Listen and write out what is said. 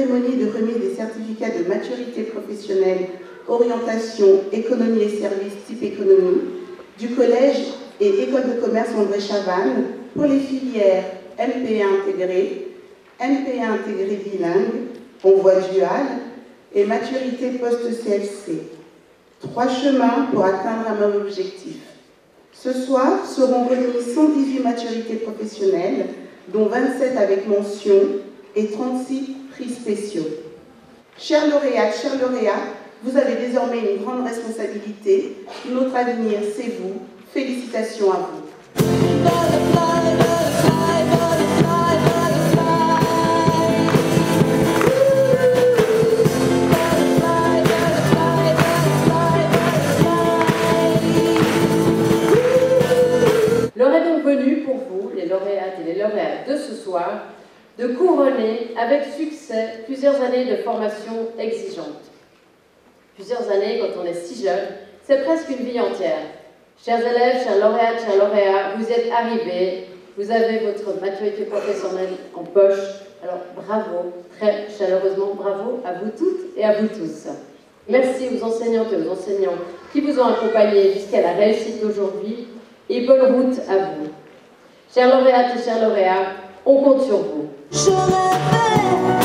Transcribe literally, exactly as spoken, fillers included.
cérémonie de remise des certificats de maturité professionnelle, orientation, économie et services type économie du collège et école de commerce André Chavannes pour les filières M P un intégré, M P un intégré bilingue, en voie duale et maturité post-C L C. Trois chemins pour atteindre un même objectif. Ce soir seront remis cent dix-huit maturités professionnelles, dont vingt-sept avec mention et trente-six prix spéciaux. Chers lauréates, chers lauréats, vous avez désormais une grande responsabilité. Notre avenir, c'est vous. Félicitations à vous. L'heure est donc venue pour vous, les lauréates et les lauréats de ce soir, de couronner avec succès plusieurs années de formation exigeante. Plusieurs années, quand on est si jeune, c'est presque une vie entière. Chers élèves, chers lauréates, chers lauréats, vous êtes arrivés, vous avez votre maturité professionnelle en poche. Alors bravo, très chaleureusement bravo à vous toutes et à vous tous. Merci aux enseignantes et aux enseignants qui vous ont accompagnés jusqu'à la réussite d'aujourd'hui et bonne route à vous. Chers lauréates et chers lauréats, on compte sur vous. Je rêvais